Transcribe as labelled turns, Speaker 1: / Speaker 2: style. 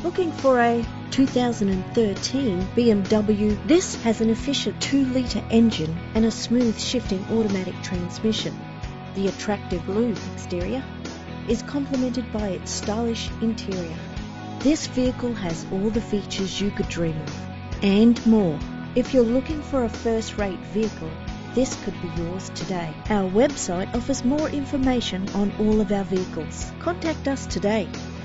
Speaker 1: Looking for a 2013 BMW? This has an efficient 2-litre engine and a smooth shifting automatic transmission. The attractive blue exterior is complemented by its stylish interior. This vehicle has all the features you could dream of and more. If you're looking for a first-rate vehicle, this could be yours today. Our website offers more information on all of our vehicles. Contact us today.